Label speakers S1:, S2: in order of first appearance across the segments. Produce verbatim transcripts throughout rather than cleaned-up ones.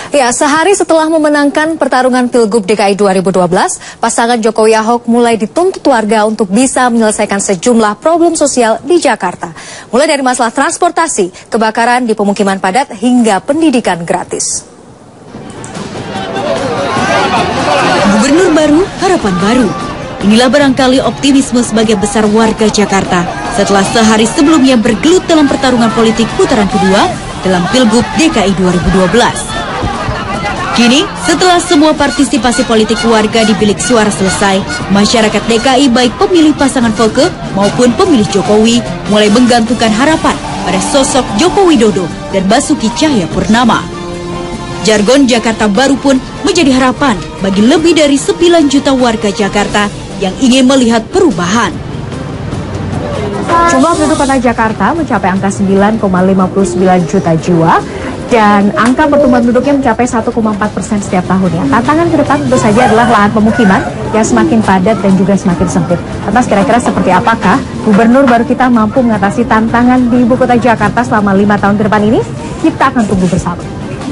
S1: Ya, sehari setelah memenangkan pertarungan Pilgub D K I dua ribu dua belas, pasangan Jokowi Ahok mulai dituntut warga untuk bisa menyelesaikan sejumlah problem sosial di Jakarta. Mulai dari masalah transportasi, kebakaran di pemukiman padat, hingga pendidikan gratis.
S2: Gubernur baru, harapan baru. Inilah barangkali optimisme sebagian besar warga Jakarta setelah sehari sebelumnya bergelut dalam pertarungan politik putaran kedua dalam Pilgub D K I dua ribu dua belas. Kini, setelah semua partisipasi politik warga di bilik suara selesai, masyarakat D K I baik pemilih pasangan Volker maupun pemilih Jokowi mulai menggantungkan harapan pada sosok Joko Widodo dan Basuki Cahayapurnama. Jargon Jakarta Baru pun menjadi harapan bagi lebih dari sembilan juta warga Jakarta yang ingin melihat perubahan.
S1: Jumlah penduduk kota Jakarta mencapai angka sembilan koma lima puluh sembilan juta jiwa dan angka pertumbuhan penduduknya mencapai satu koma empat persen setiap tahunnya. Tantangan ke depan tentu saja adalah lahan pemukiman yang semakin padat dan juga semakin sempit. Atas kira-kira seperti apakah gubernur baru kita mampu mengatasi tantangan di ibu kota Jakarta selama lima tahun ke depan ini? Kita akan tunggu bersama.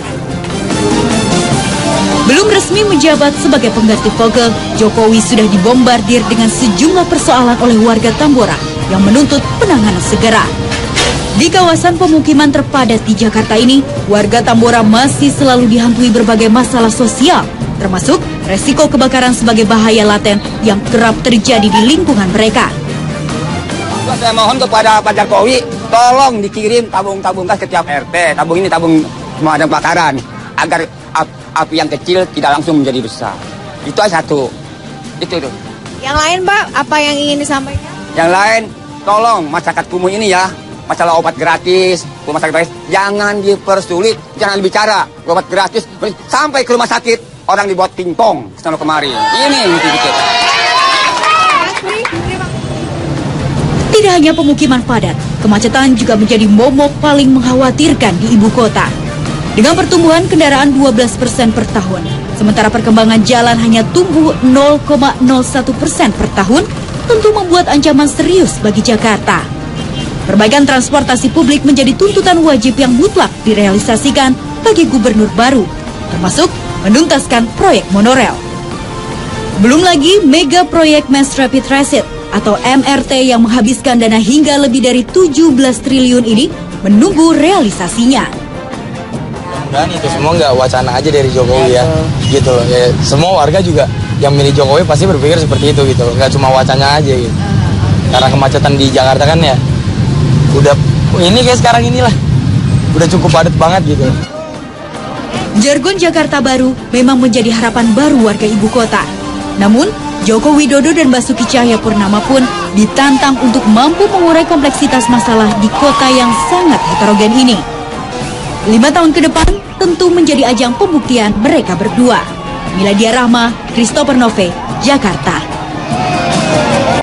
S2: Belum resmi menjabat sebagai pengganti Volker, Jokowi sudah dibombardir dengan sejumlah persoalan oleh warga Tambora yang menuntut penanganan segera. Di kawasan pemukiman terpadat di Jakarta ini, warga Tambora masih selalu dihantui berbagai masalah sosial, termasuk resiko kebakaran sebagai bahaya laten yang kerap terjadi di lingkungan mereka.
S3: Saya mohon kepada Pak Jokowi, tolong dikirim tabung-tabung gas ke tiap R T, tabung ini tabung pemadam kebakaran, agar api yang kecil tidak langsung menjadi besar. Itu aja satu. Itu itu.
S4: Yang lain, Pak, apa yang ingin disampaikan?
S3: Yang lain, tolong masyarakat kumuh ini ya, masalah obat gratis, rumah sakit gratis, jangan dipersulit, jangan bicara obat gratis sampai ke rumah sakit orang dibuat pingpong sana kemari. Ini yang dikit.
S2: Tidak hanya pemukiman padat, kemacetan juga menjadi momok paling mengkhawatirkan di ibu kota. Dengan pertumbuhan kendaraan dua belas persen per tahun, sementara perkembangan jalan hanya tumbuh nol koma nol satu persen per tahun, tentu membuat ancaman serius bagi Jakarta. Perbaikan transportasi publik menjadi tuntutan wajib yang mutlak direalisasikan bagi gubernur baru, termasuk menuntaskan proyek monorel. Belum lagi mega proyek Mass Rapid Transit atau M R T yang menghabiskan dana hingga lebih dari tujuh belas triliun ini menunggu realisasinya.
S5: Dan itu semua nggak wacana aja dari Jokowi ya, gitu loh. Ya, semua warga juga yang milih Jokowi pasti berpikir seperti itu gitu loh, nggak cuma wacana aja gitu. Karena kemacetan di Jakarta kan ya, udah ini kayak sekarang inilah, udah cukup padat banget gitu.
S2: Jargon Jakarta Baru memang menjadi harapan baru warga ibu kota. Namun, Joko Widodo dan Basuki Cahayapurnama pun ditantang untuk mampu mengurai kompleksitas masalah di kota yang sangat heterogen ini. Lima tahun ke depan tentu menjadi ajang pembuktian mereka berdua. Miladia Rahma, Christopher Nove, Jakarta.